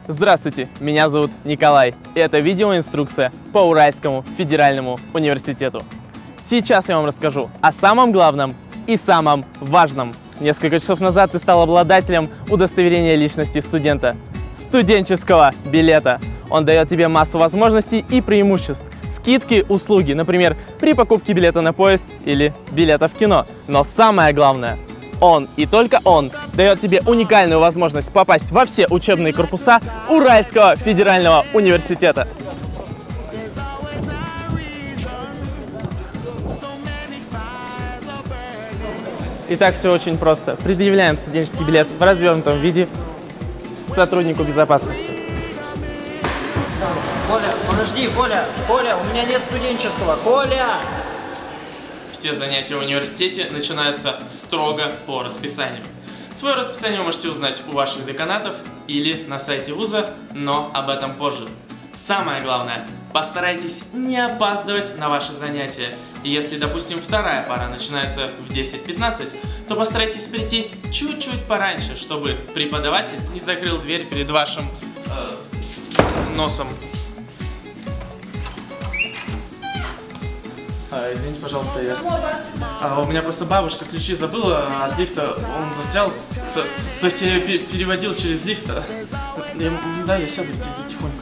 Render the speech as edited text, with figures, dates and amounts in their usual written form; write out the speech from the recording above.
Здравствуйте, меня зовут Николай, и это видеоинструкция по Уральскому федеральному университету. Сейчас я вам расскажу о самом главном и самом важном. Несколько часов назад ты стал обладателем удостоверения личности студента, студенческого билета. Он дает тебе массу возможностей и преимуществ, скидки, услуги, например, при покупке билета на поезд или билета в кино. Но самое главное, он и только он дает тебе уникальную возможность попасть во все учебные корпуса Уральского федерального университета. Итак, все очень просто. Предъявляем студенческий билет в развернутом виде сотруднику безопасности. Коля, подожди, Коля, у меня нет студенческого, Коля! Все занятия в университете начинаются строго по расписанию. Свое расписание вы можете узнать у ваших деканатов или на сайте вуза, но об этом позже. Самое главное, постарайтесь не опаздывать на ваши занятия. И если, допустим, вторая пара начинается в 10:15, то постарайтесь прийти чуть-чуть пораньше, чтобы преподаватель не закрыл дверь перед вашим носом. Извините, пожалуйста, у меня просто бабушка ключи забыла от лифта, он застрял, то есть я ее переводил через лифт. Да, я сяду тихонько.